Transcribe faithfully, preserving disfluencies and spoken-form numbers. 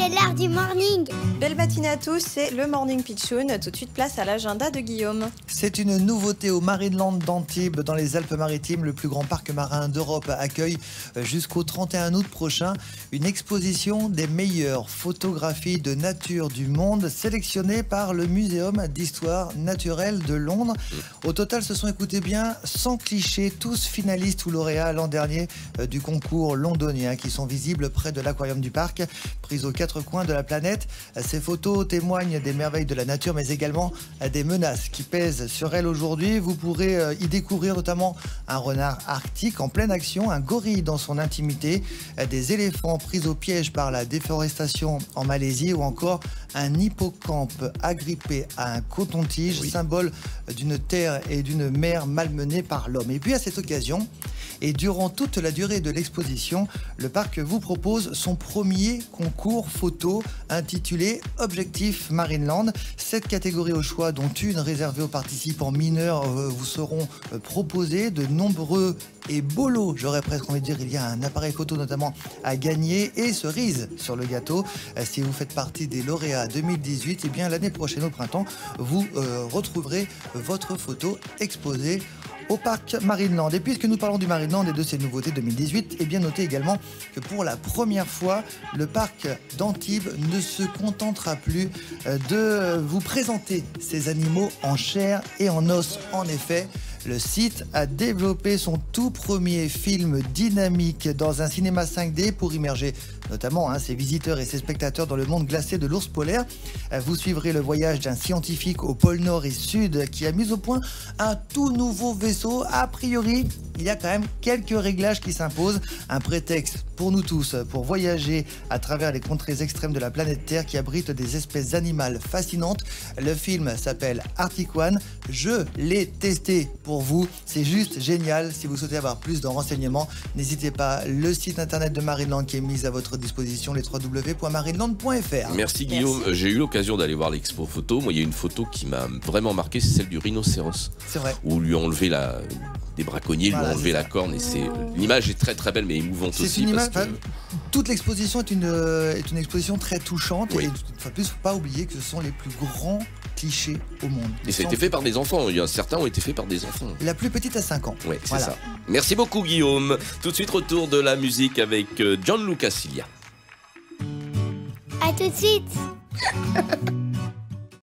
c'est l'heure du morning. Belle matinée à tous, c'est le Morning Pitchoun. Tout de suite, place à l'agenda de Guillaume. C'est une nouveauté au Marineland d'Antibes, dans les Alpes-Maritimes. Le plus grand parc marin d'Europe accueille jusqu'au trente et un août prochain une exposition des meilleures photographies de nature du monde sélectionnées par le Muséum d'Histoire Naturelle de Londres. Au total, ce sont, écoutez bien, cent clichés, tous finalistes ou lauréats l'an dernier du concours londonien, qui sont visibles près de l'aquarium du parc, prises aux quatre coins de la planète. Ces photos témoignent des merveilles de la nature, mais également des menaces qui pèsent sur elle aujourd'hui. Vous pourrez y découvrir notamment un renard arctique en pleine action, un gorille dans son intimité, des éléphants pris au piège par la déforestation en Malaisie, ou encore un hippocampe agrippé à un coton-tige, oui, symbole d'une terre et d'une mer malmenées par l'homme. Et puis à cette occasion, et durant toute la durée de l'exposition, le parc vous propose son premier concours photo intitulé Objectif Marineland. Sept catégories au choix, dont une réservée aux participants mineurs, vous seront proposées. De nombreux et beaux lots, j'aurais presque envie de dire. Il y a un appareil photo notamment à gagner et cerise sur le gâteau. Si vous faites partie des lauréats deux mille dix-huit, et bien l'année prochaine au printemps, vous euh, retrouverez votre photo exposée au parc Marineland. Et puisque nous parlons du Marineland et de ses nouveautés deux mille dix-huit, et bien notez également que pour la première fois, le parc d'Antibes ne se contentera plus de vous présenter ces animaux en chair et en os. En effet, le site a développé son tout premier film dynamique dans un cinéma cinq D pour immerger notamment hein, ses visiteurs et ses spectateurs dans le monde glacé de l'ours polaire. Vous suivrez le voyage d'un scientifique au pôle Nord et Sud qui a mis au point un tout nouveau vaisseau. A priori, il y a quand même quelques réglages qui s'imposent. Un prétexte pour nous tous pour voyager à travers les contrées extrêmes de la planète Terre qui abritent des espèces animales fascinantes. Le film s'appelle Arctic One. Je l'ai testé pour vous. C'est juste génial. Si vous souhaitez avoir plus de renseignements, n'hésitez pas. Le site internet de Marineland qui est mis à votre disposition, les w w w point marineland point f r. Merci Guillaume. Merci. J'ai eu l'occasion d'aller voir l'expo photo. Moi, il y a une photo qui m'a vraiment marqué, c'est celle du rhinocéros. C'est vrai. Où lui ont enlevé la... des braconniers, voilà, lui ont enlevé la corne, et c'est l'image est très très belle mais émouvante aussi. Une image, parce que... toute l'exposition est une, est une exposition très touchante. Oui. Et enfin, plus, faut pas oublier que ce sont les plus grands clichés au monde. Et ça a été fait par des enfants. Il y a certains ont été faits par des enfants. La plus petite à cinq ans. Oui, c'est voilà. ça. Merci beaucoup Guillaume. Tout de suite, retour de la musique avec Gianluca Cilia. À tout de suite.